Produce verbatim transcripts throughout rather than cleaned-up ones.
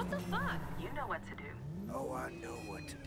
What the fuck? You know what to do. Oh, I know what to do.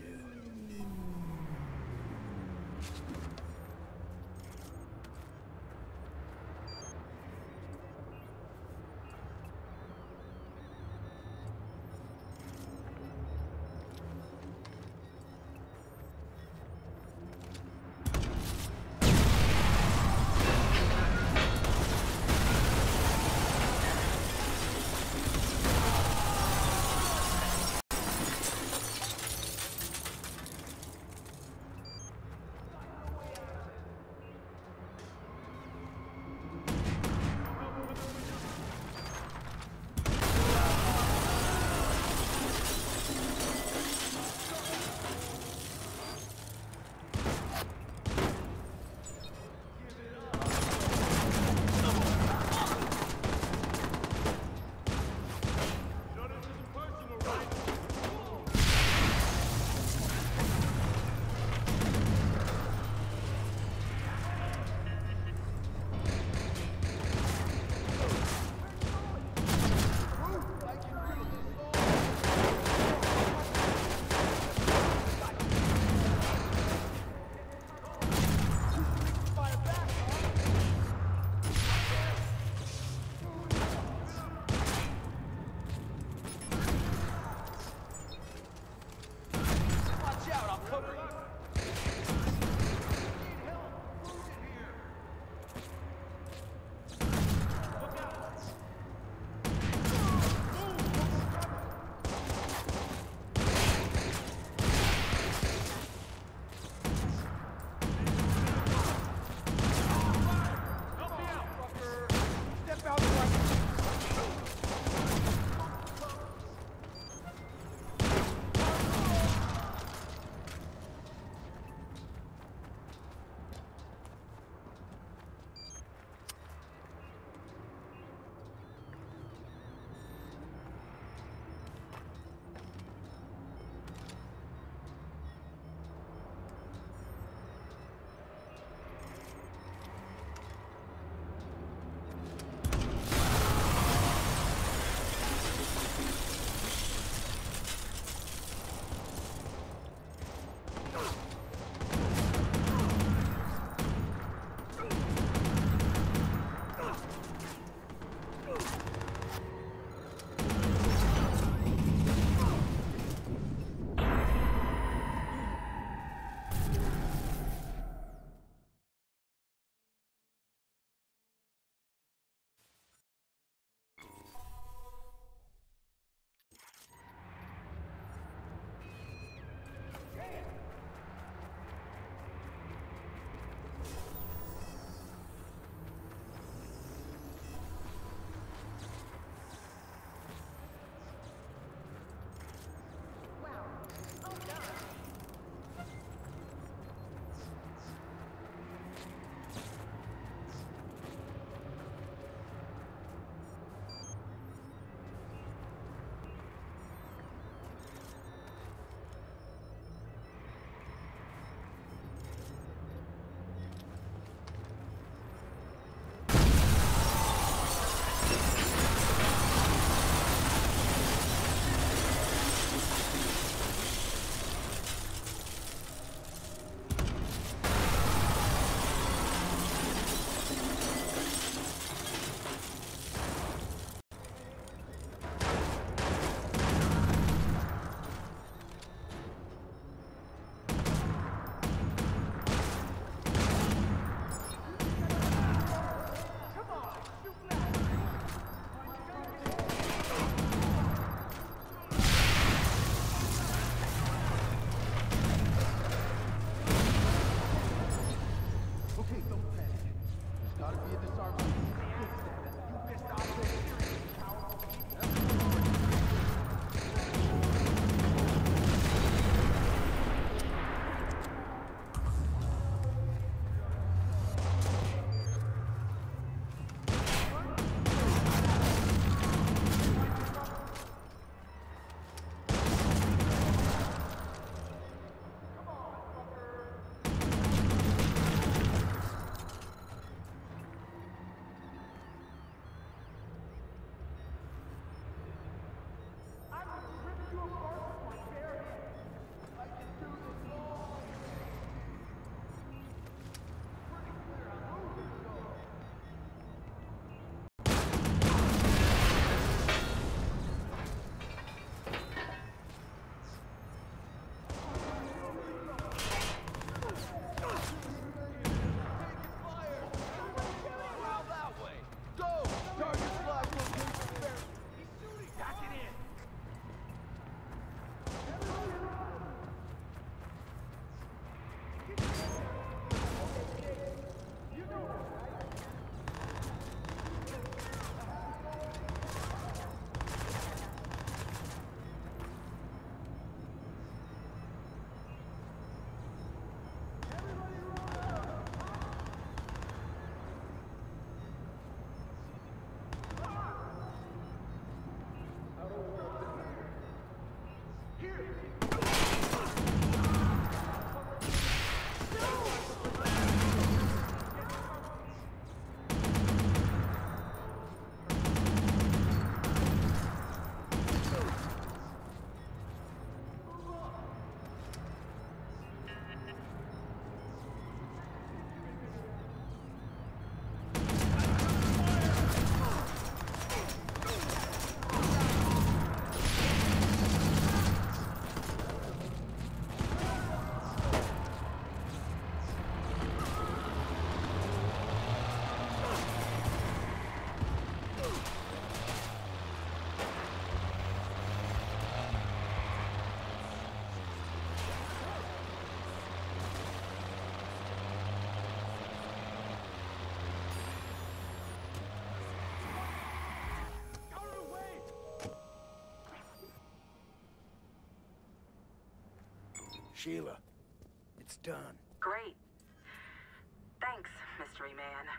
Sheila, it's done. Great. Thanks, Mystery Man.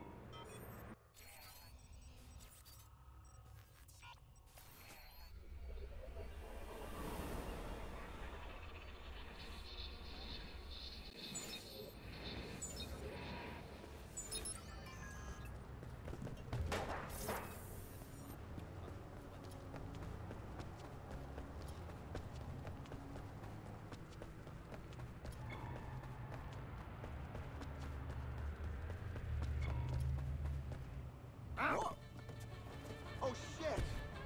Ow! Oh, shit!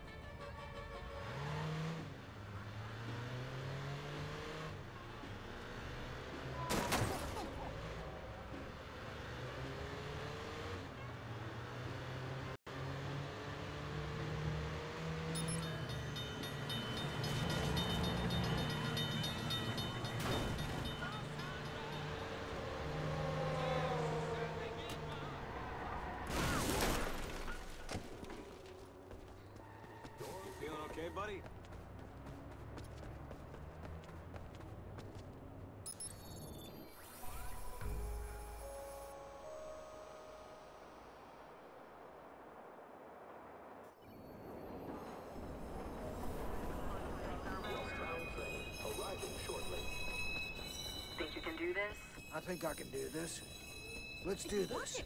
Feeling okay, buddy? Arriving shortly. Think you can do this? I think I can do this. Let's do this.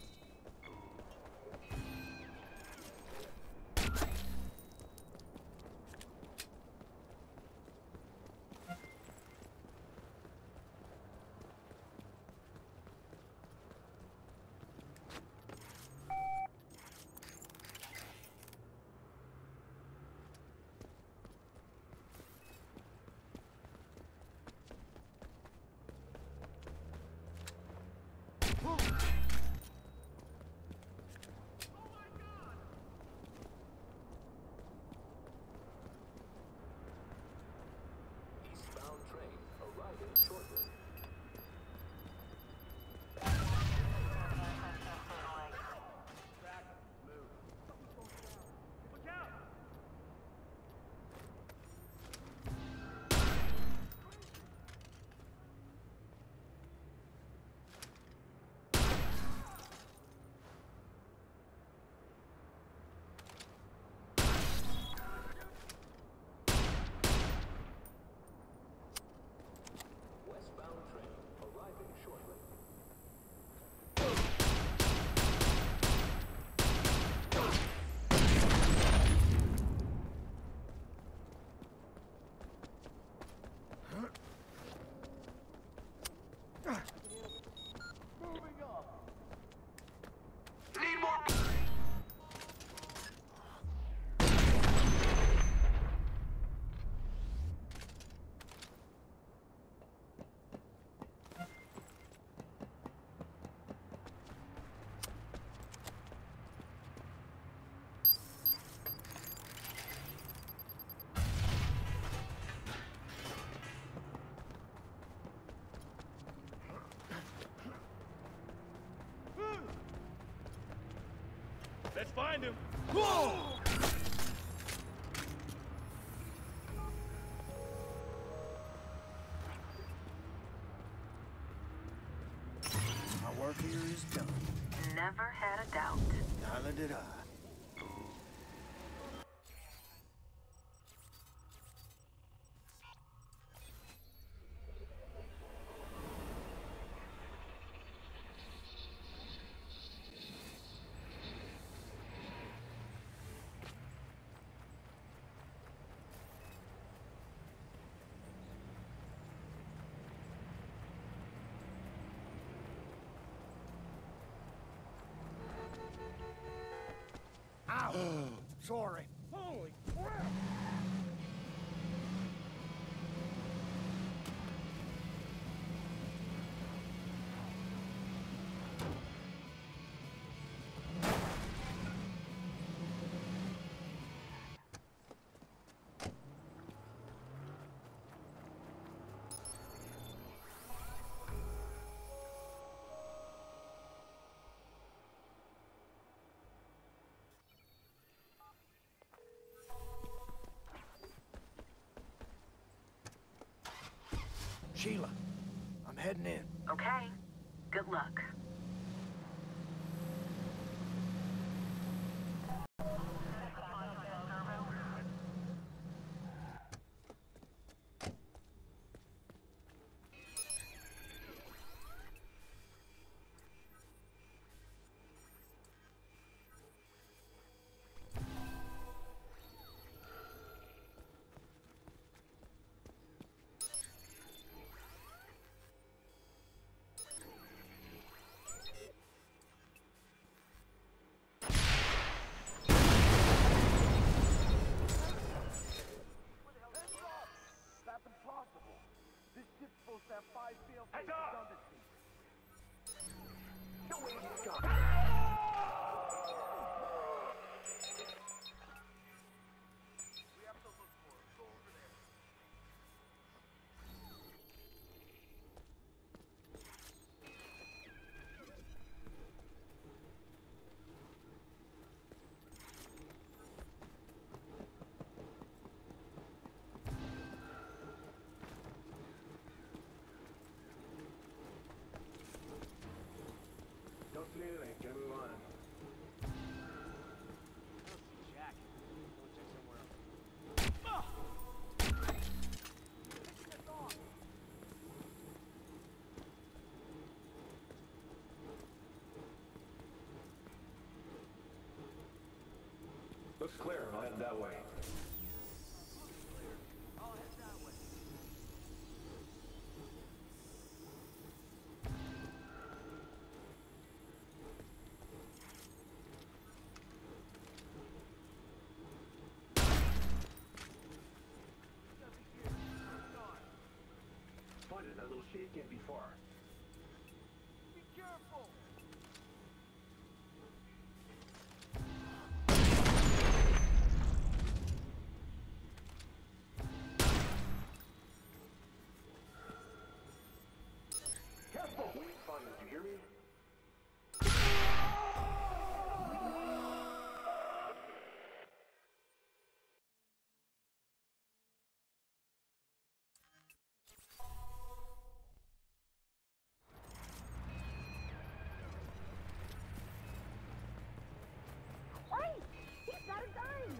Eastbound train arriving shortly. Westbound train arriving shortly. Moving up. Need more. Let's find him. Whoa! My work here is done. Never had a doubt. Neither did I. Ow! Sorry. Holy crap! heading in. Okay. Good luck. Heads up! Don't see anything. Get in line. Jack. Go check somewhere else. Looks clear. I'll head that way. Spotted that little shade can't be far. Be careful! Careful! Fine, did you hear me? Wait! He's got a gun!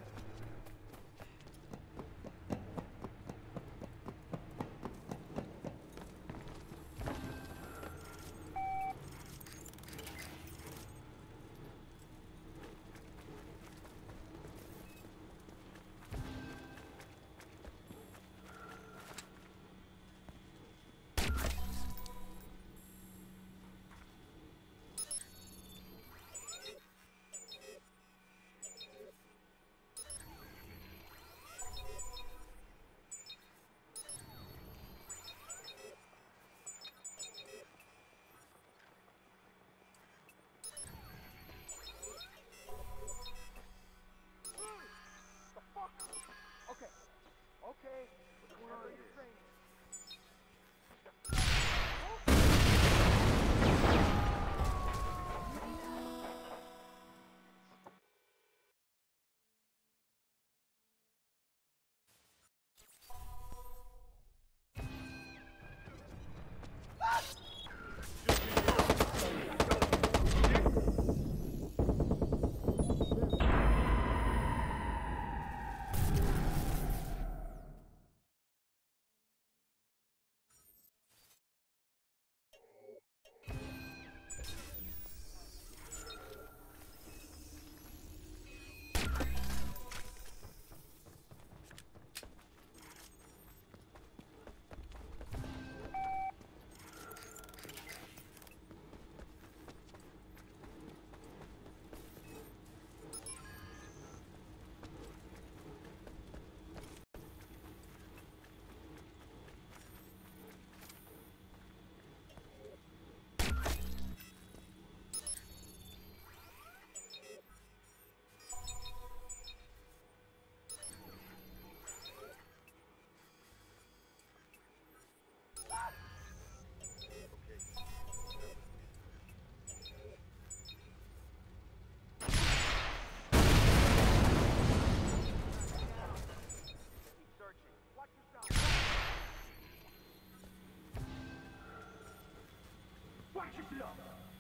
Watch yourself!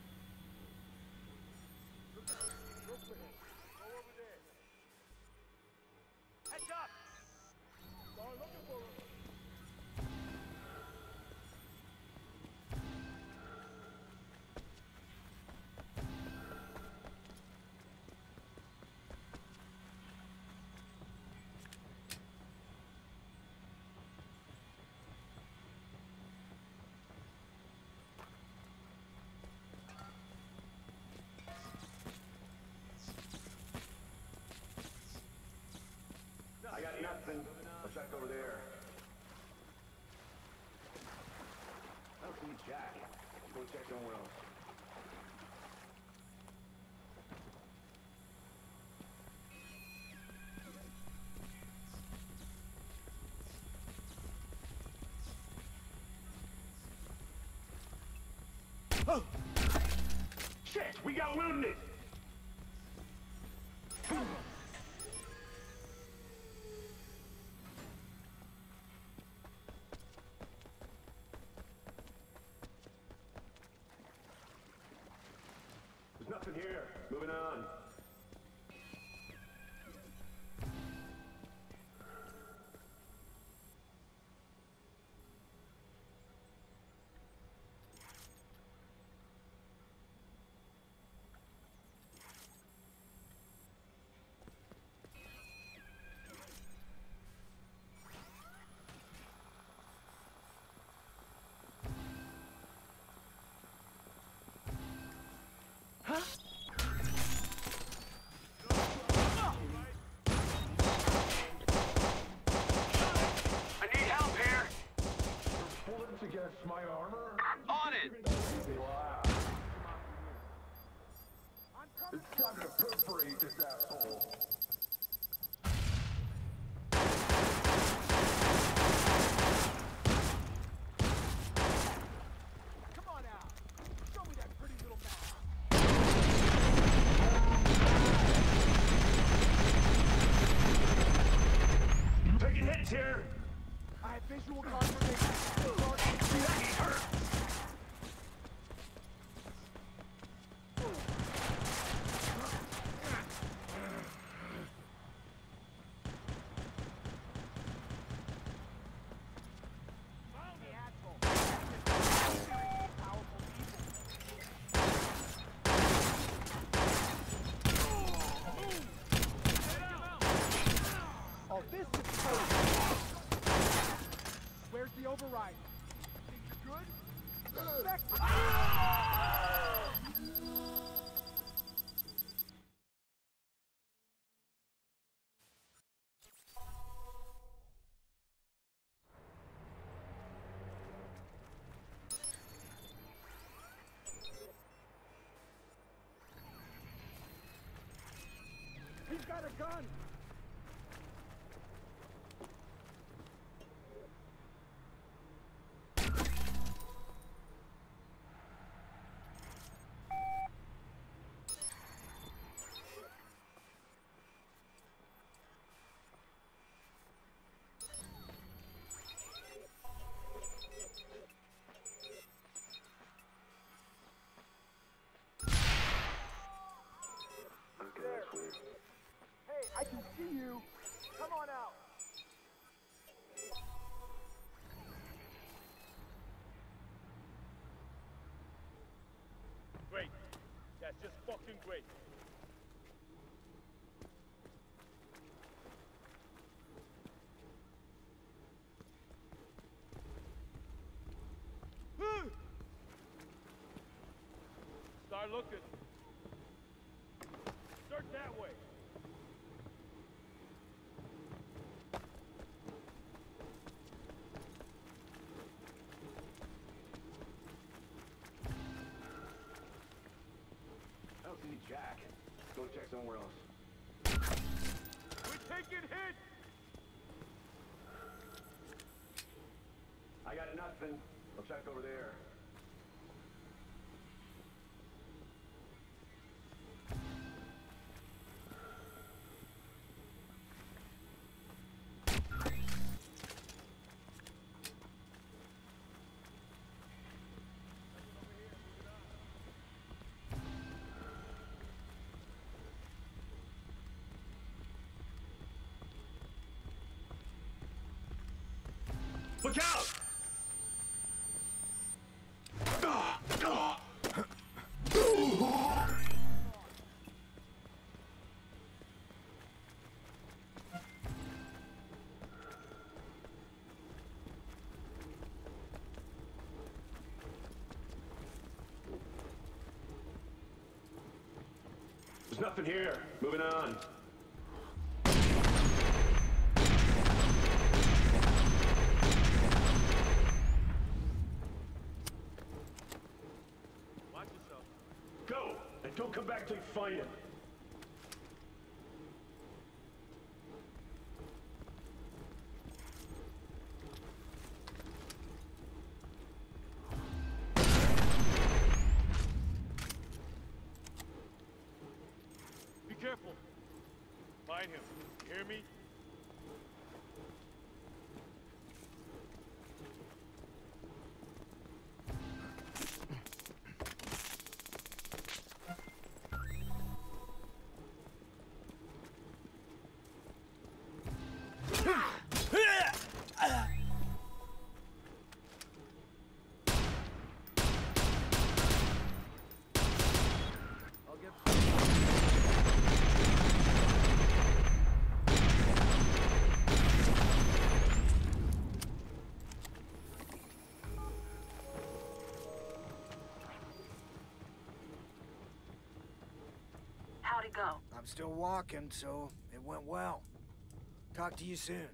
Look for him. Go over there. Heads up! Start looking for him. I got nothing. I'll check over there. I don't see Jack. Go check somewhere else. Oh! Shit! We got wounded! There's nothing here. Moving on. I need help here! Bullets against my armor? On it! I'm coming. It's time to perforate this asshole. Come on out. Show me that pretty little map. Taking hits here! I have visual confirmation. He's hurt! Found the asshole. Powerful evil. Oh, this is perfect. Where's the override? Think you're good? Effective. He's got a gun! Okay, that's weird. Hey, I can see you! Come on out! Great. That's just fucking great. Start looking. Start that way. I don't see Jack. Go check somewhere else. We're taking hits! I got nothing. I'll check over there. Look out! There's nothing here. Moving on. Watch yourself. Go! And don't come back till you find him. Be careful. Find him. You hear me? I'll get... How'd it go? I'm still walking, so it went well. Talk to you soon.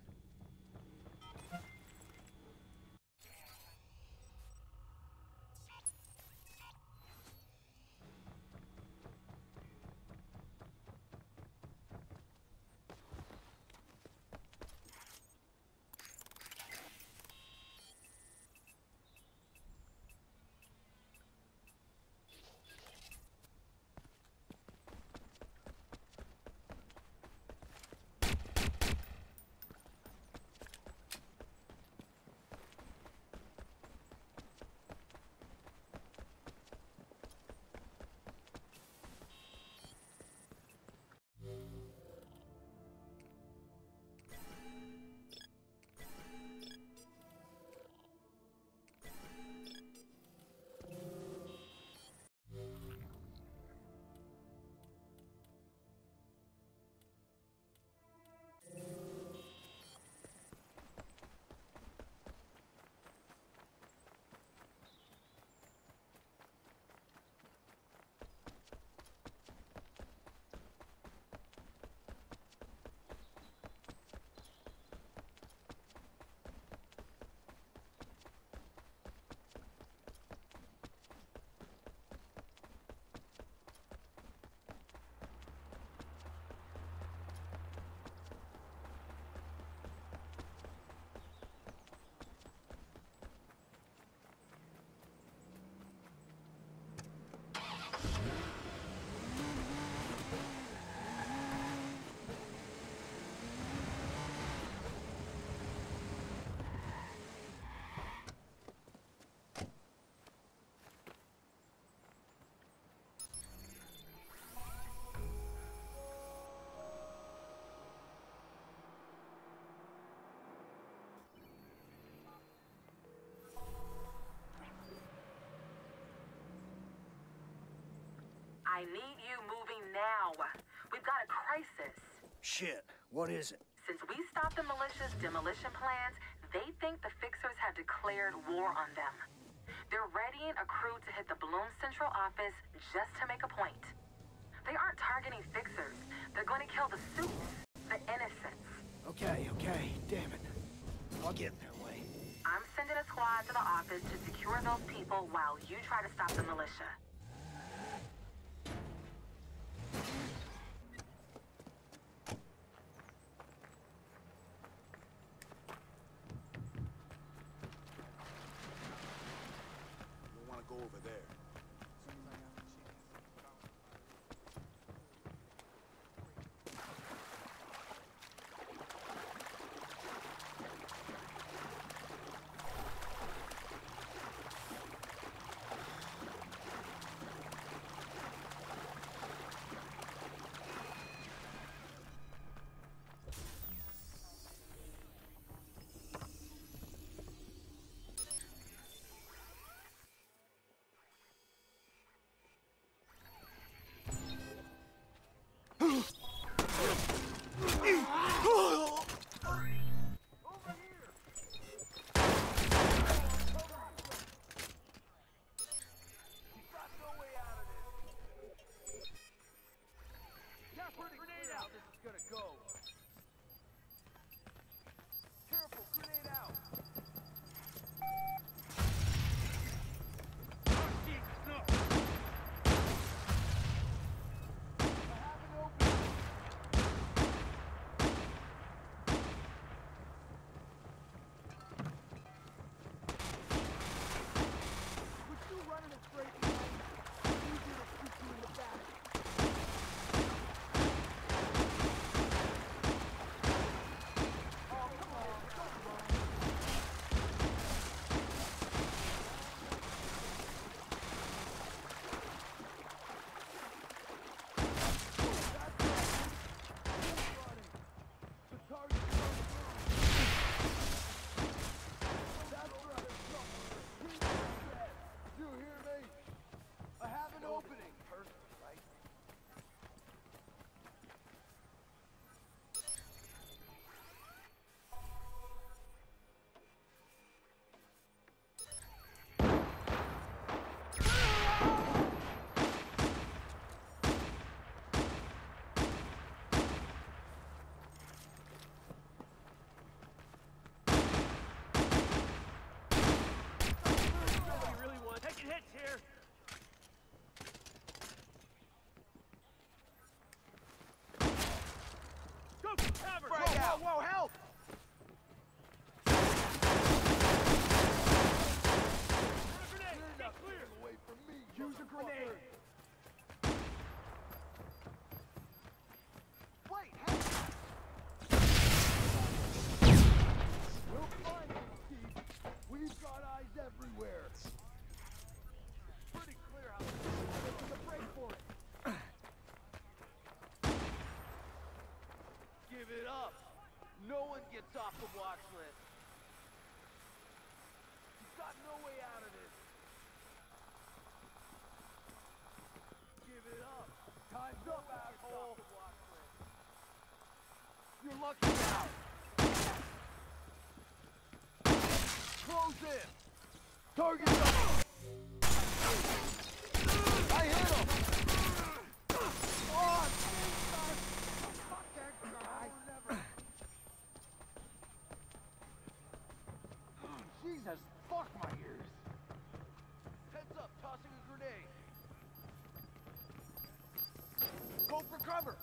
I need you moving now. We've got a crisis. Shit, what is it? Since we stopped the militia's demolition plans, they think the Fixers have declared war on them. They're readying a crew to hit the Bloom Central office just to make a point. They aren't targeting Fixers. They're going to kill the suits, the innocents. Okay, okay, damn it. I'll get in their way. I'm sending a squad to the office to secure those people while you try to stop the militia. You'll want to go over there. fucking out! Close in! Target down! I hit him! Oh, Jesus! Fuck that guy! Never. Jesus, fuck my ears! Heads up, tossing a grenade! Go for cover!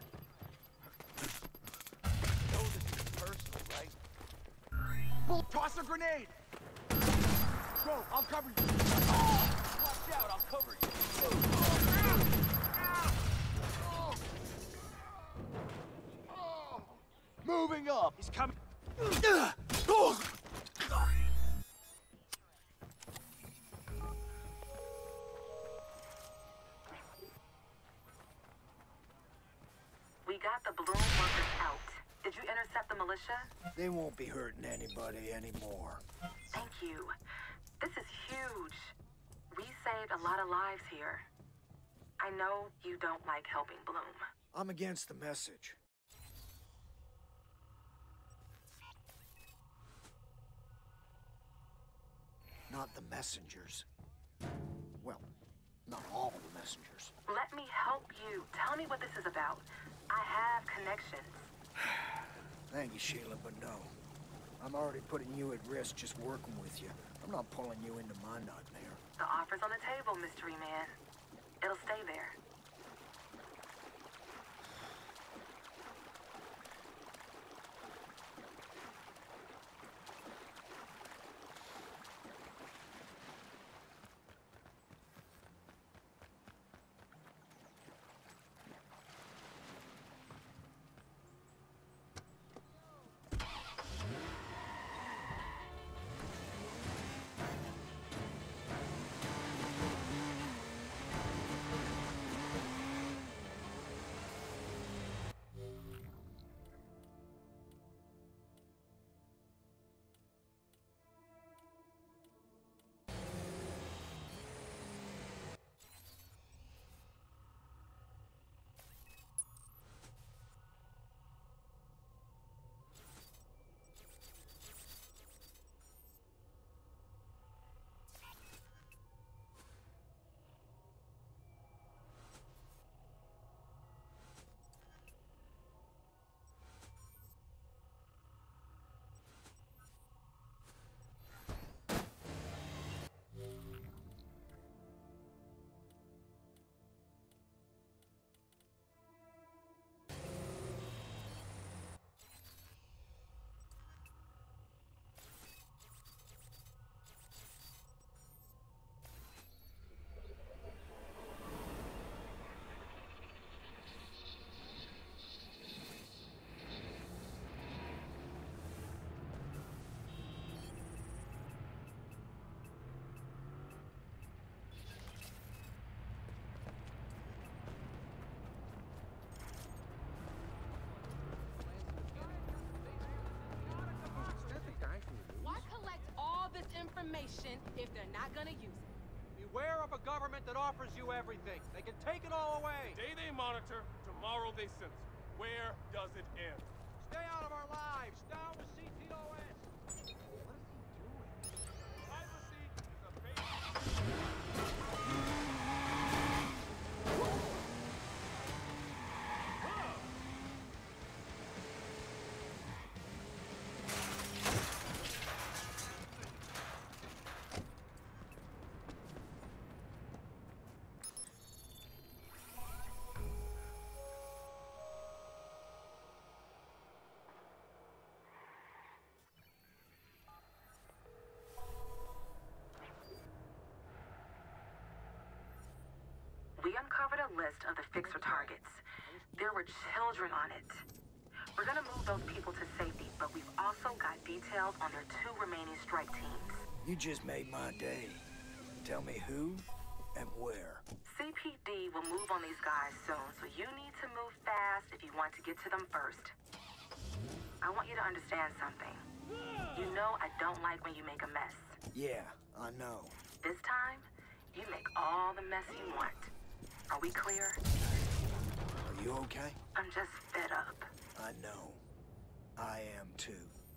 You know this is personal, right? Bull, toss a grenade! Go, I'll cover you! Oh! Watch out, I'll cover you! Oh! Oh! Moving up! He's coming. We got the Bloom workers out. Did you intercept the militia? They won't be hurting anybody anymore. Thank you. This is huge. We saved a lot of lives here. I know you don't like helping Bloom. I'm against the message. Not the messengers. Well, not all the messengers. Let me help you. Tell me what this is about. I have connections. Thank you, Sheila, but no. I'm already putting you at risk just working with you. I'm not pulling you into my nightmare. The offer's on the table, Mystery Man. It'll stay there. Information if they're not gonna use it. Beware of a government that offers you everything. They can take it all away. Today they monitor, tomorrow they censor. Where does it end? Stay out of our lives. Down with C T O S. What is he doing? Privacy is a basic... We uncovered a list of the fixer targets. There were children on it. We're gonna move those people to safety, but we've also got details on their two remaining strike teams. You just made my day. Tell me who and where. C P D will move on these guys soon, so you need to move fast if you want to get to them first. I want you to understand something. You know I don't like when you make a mess. Yeah, I know. This time, you make all the mess you want. Are we clear? Are you okay? I'm just fed up. I know. I am too.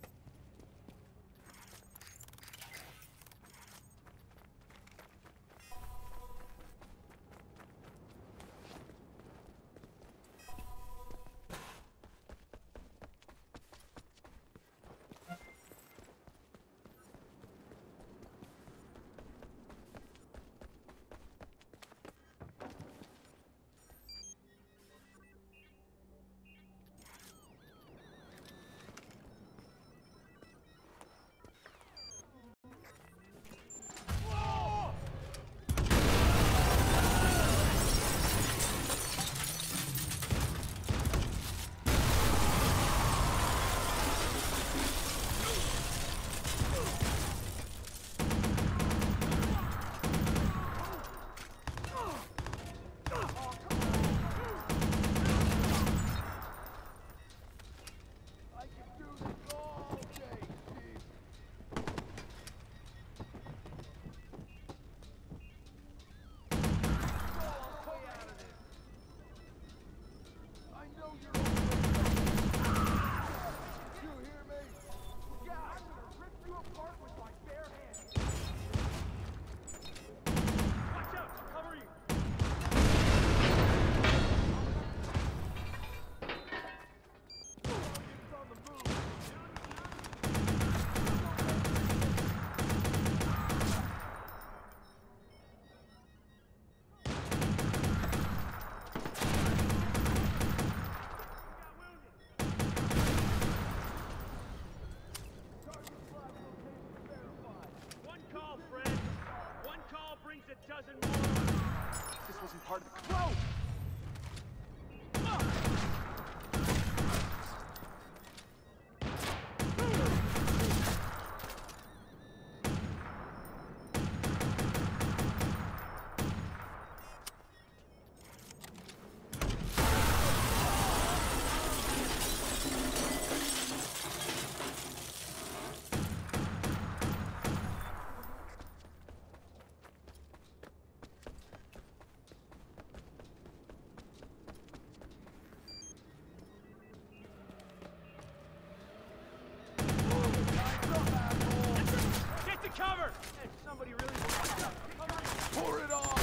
This wasn't part of the... Whoa! Cover! Hey, somebody really wants up. Pour it on!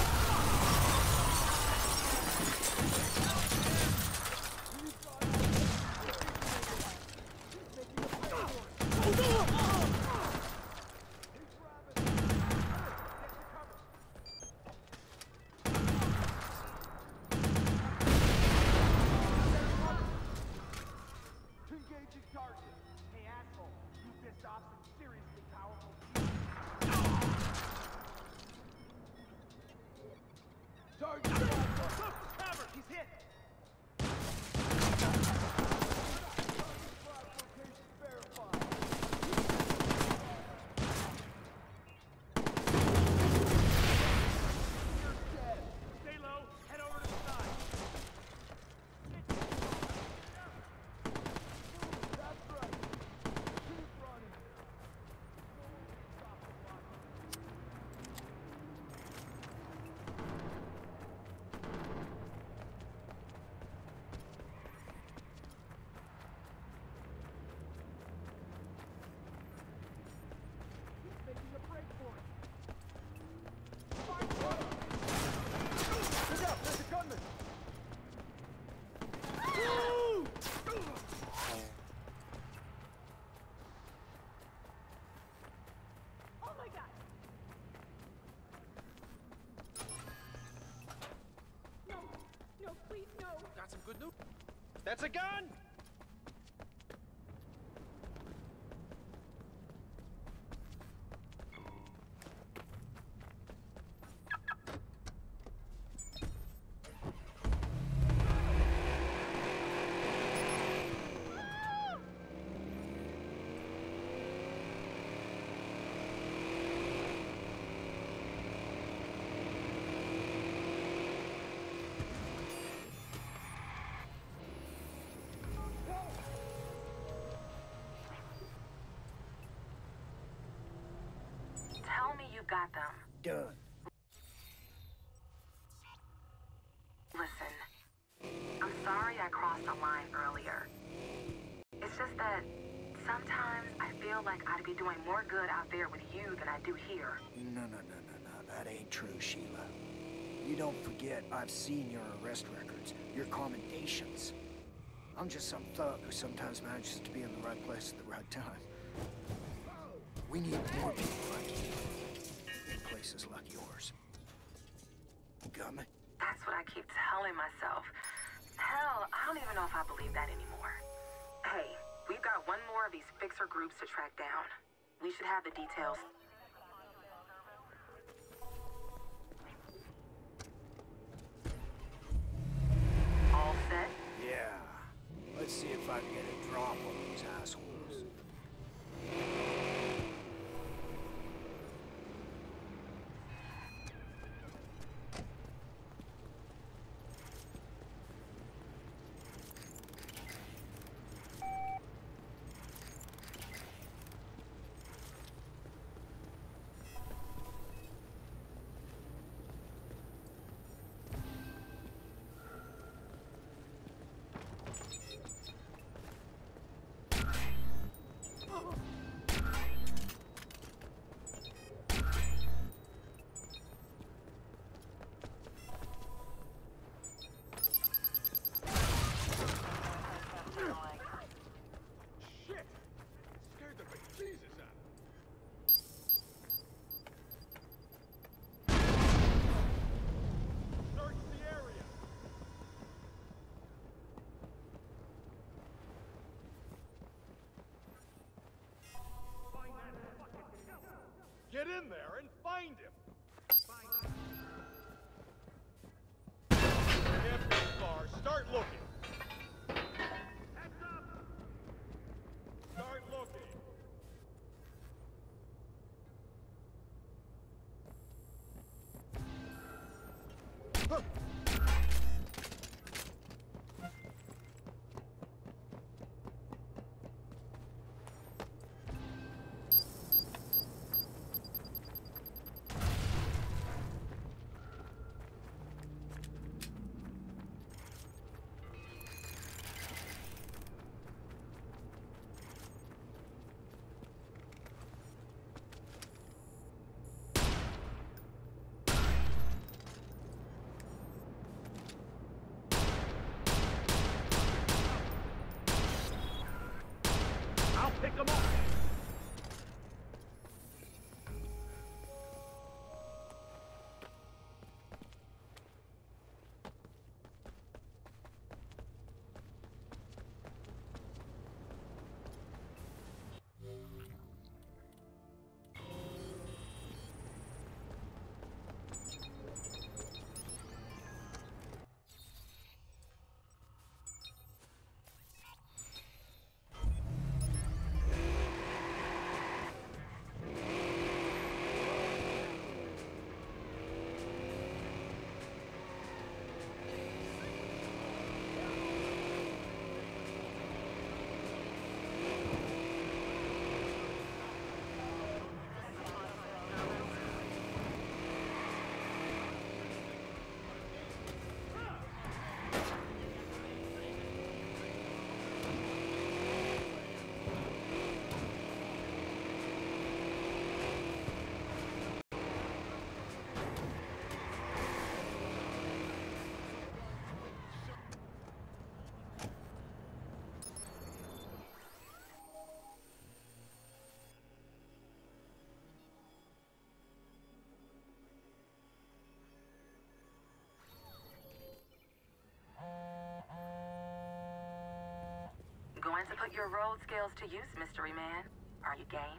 Engaging target. Hey, asshole. You pissed off some seriously powerful people. Target! Cover! He's hit! Location verified. You're dead. Stay low. Head over to the side. That's right. Keep running. Stop the block. Making a break for it. Fire! Look out! There's a gunman! Oh my god! No, no, please, no. Got some good news. That's a gun! Tell me you got them. Done. Listen, I'm sorry I crossed the line earlier. It's It's just that sometimes I feel like I'd be doing more good out there with you than I do here. No, no, no, no, no. That ain't true, Sheila. You don't forget I've seen your arrest records, your commendations. I'm just some thug who sometimes manages to be in the right place at the right time. We need more people like you in places like yours. You got me? That's what I keep telling myself. Hell, I don't even know if I believe that anymore. Hey, we've got one more of these fixer groups to track down. We should have the details. All set? Yeah. Let's see if I can get a drop on these assholes. Get in there and find him! Can't be far. Start looking! Heads up! Start looking! Pick them up! Going to put your road skills to use, Mystery Man. Are you game?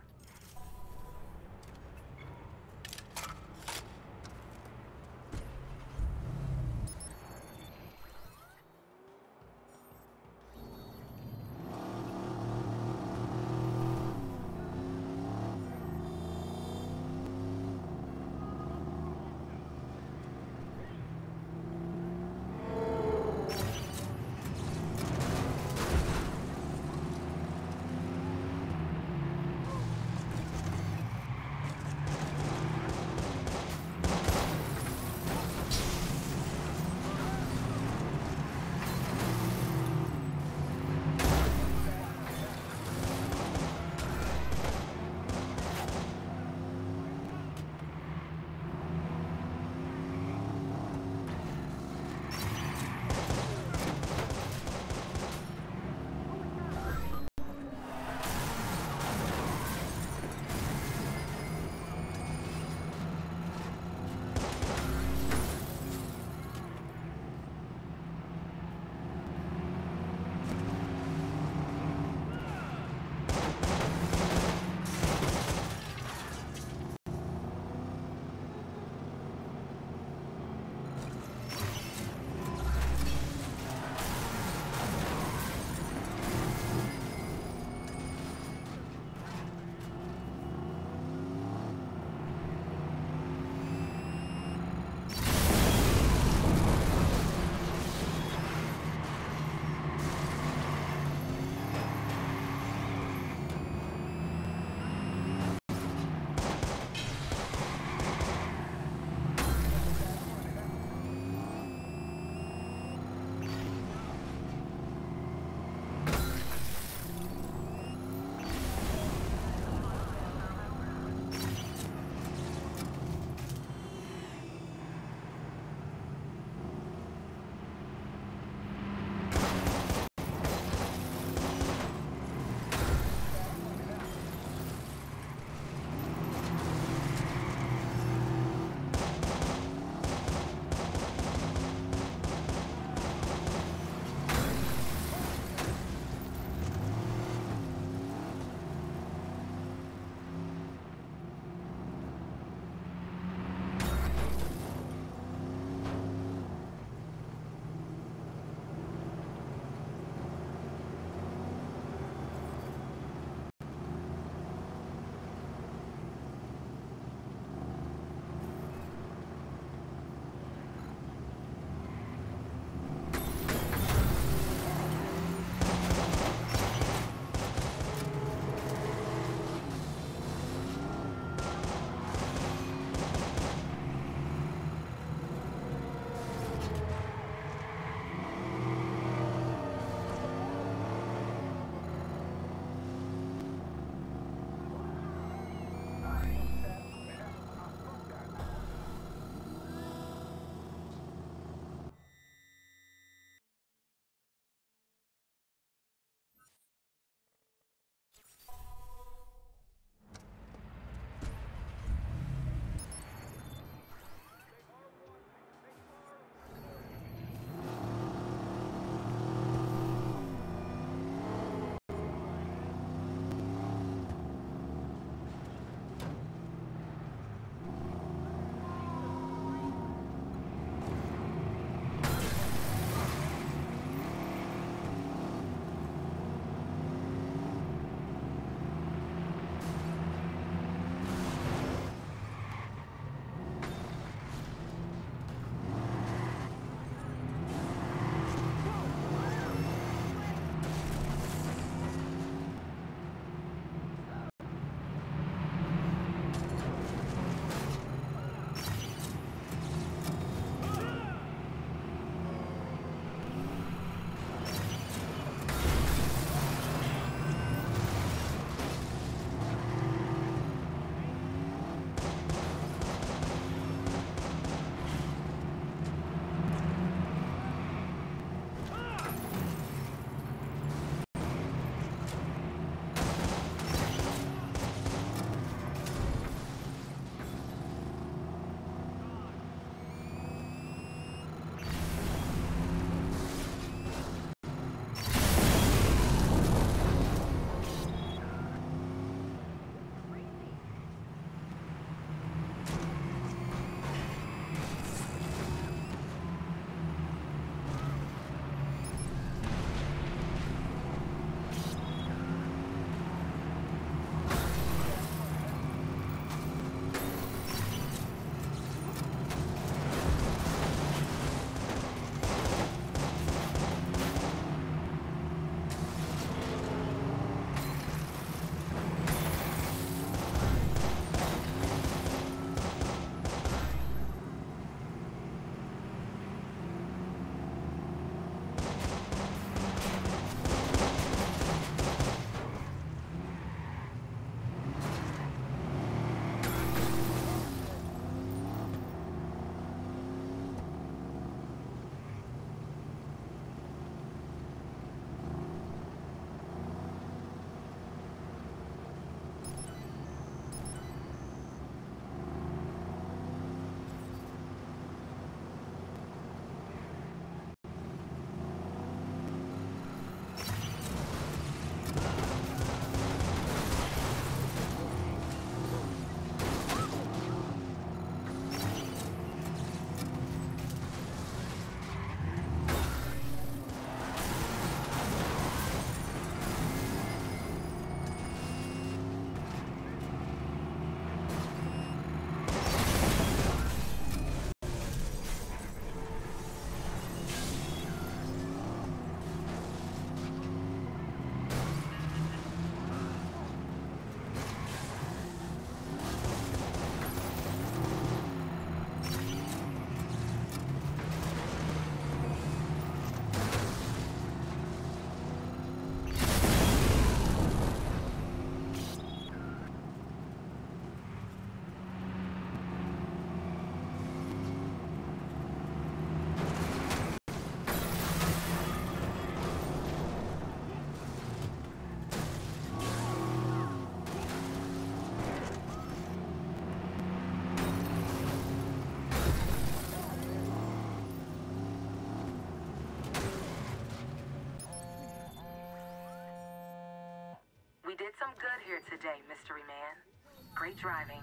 day, mystery man. Great driving.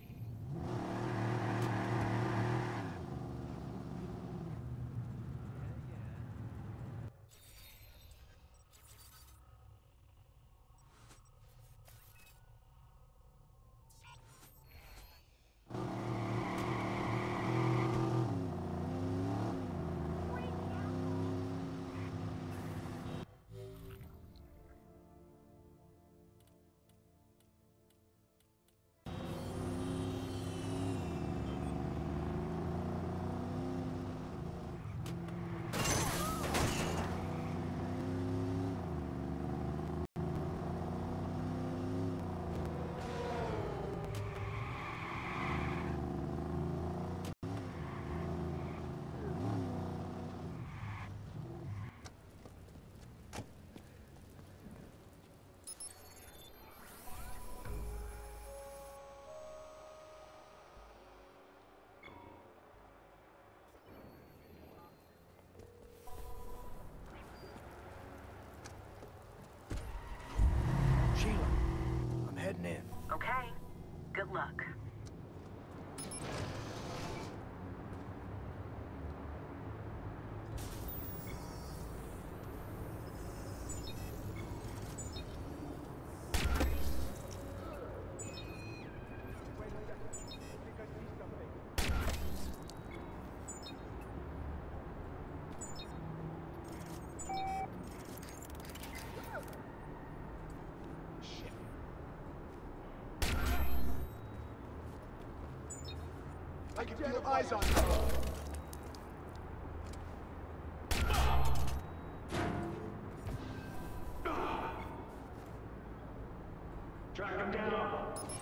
Sheila, I'm heading in. Okay. Good luck. I can feel eyes on you. Track him down.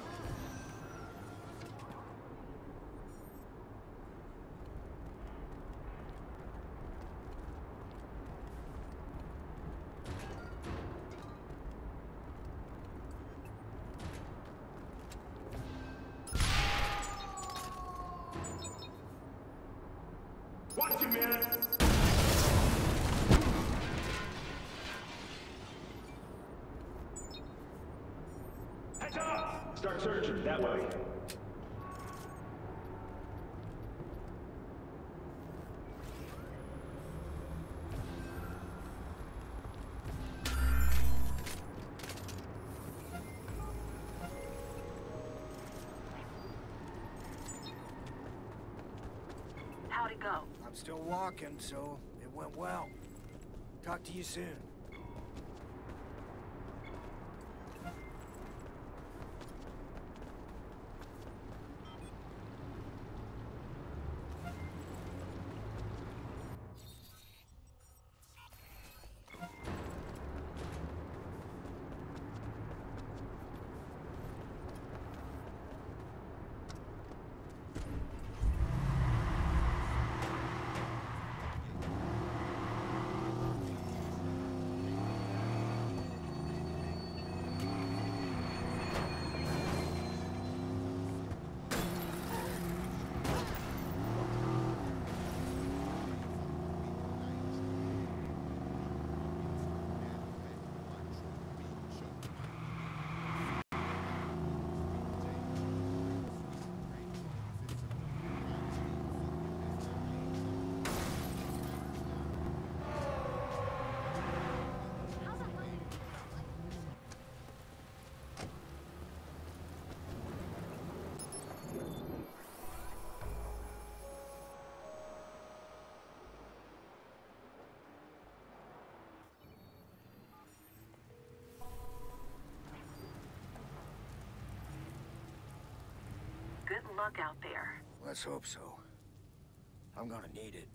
Watch him, man! Heads up! Start searching, that way. How'd it go? I'm still walking, so it went well. Talk to you soon. Good luck out there. Let's hope so. I'm gonna need it.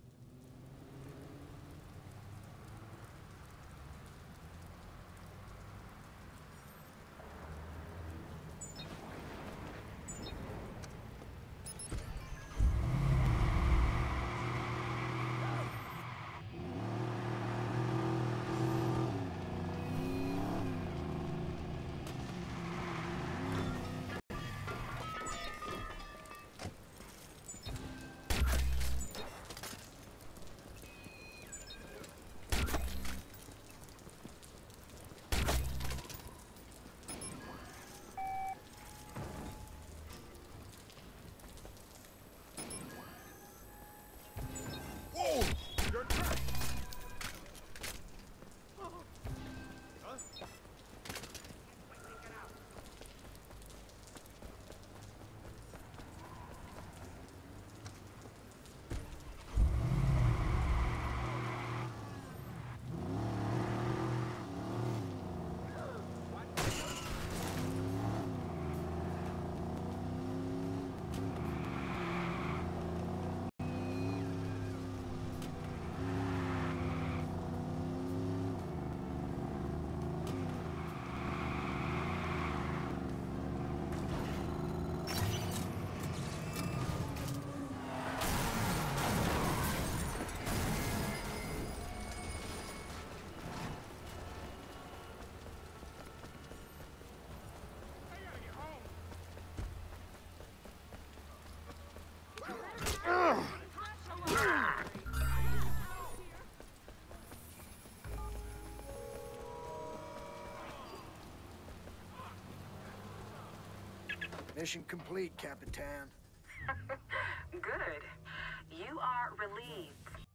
Mission complete, Capitan. Good. You are relieved.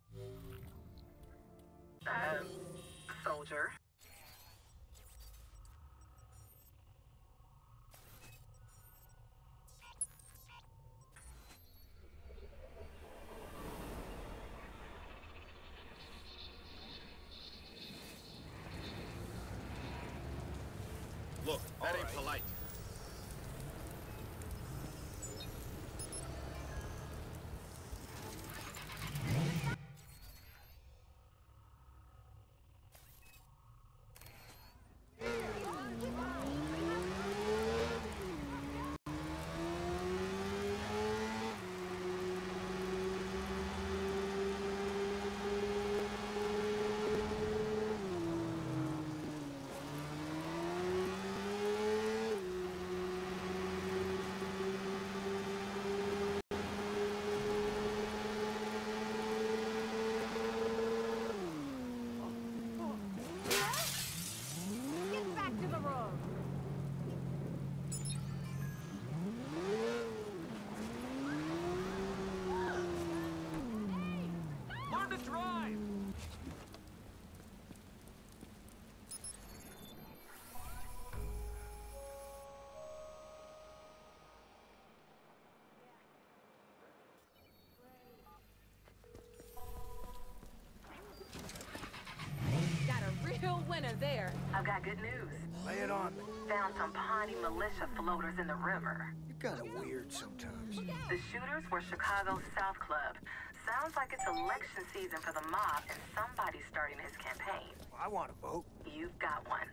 Uh, soldier. Look, that ain't polite. Get back to the road! Learn to drive! Got a real winner there. I've got good news. Lay it on me. Found some Pawnee militia floaters in the river. You're kinda weird sometimes. The shooters were Chicago's South Club. Sounds like it's election season for the mob and somebody's starting his campaign. I want to vote. You've got one.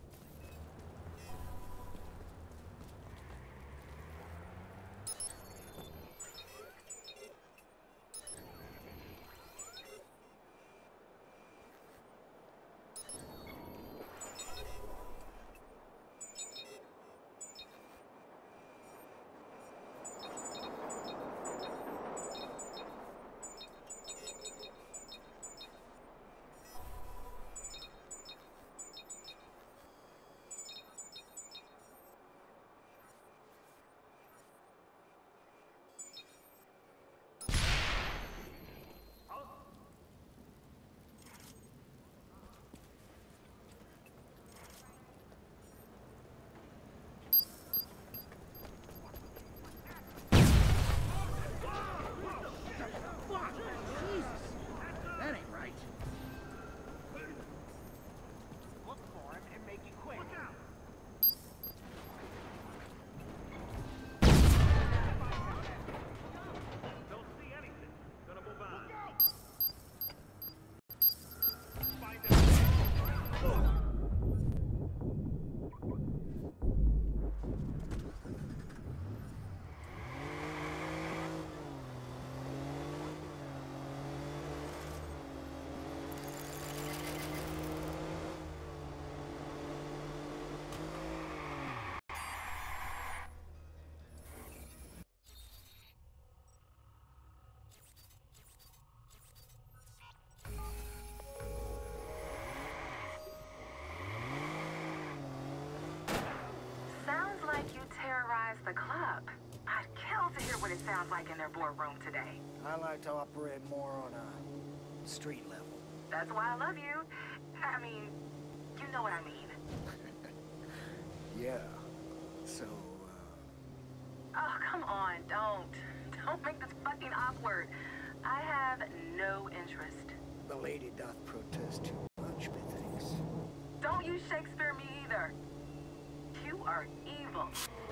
That ain't right. Look for him and make it quick. Look out! Don't see anything. Gonna move on. Look out! Find out. Sounds like you terrorized the club. I'd kill to hear what it sounds like in their boardroom today. I like to operate more on a street level. That's why I love you. I mean, you know what I mean. Yeah. So, uh... Oh, come on, don't. Don't make this fucking awkward. I have no interest. the lady doth protest too much, methinks. Don't use Shakespeare me either. You are evil.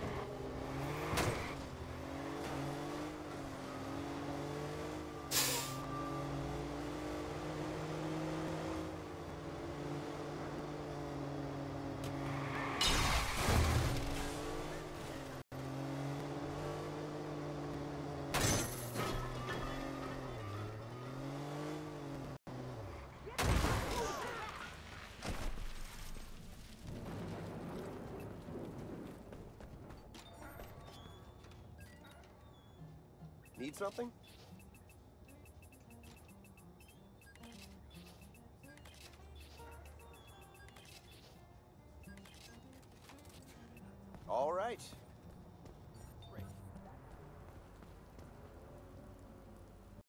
Need something? All right.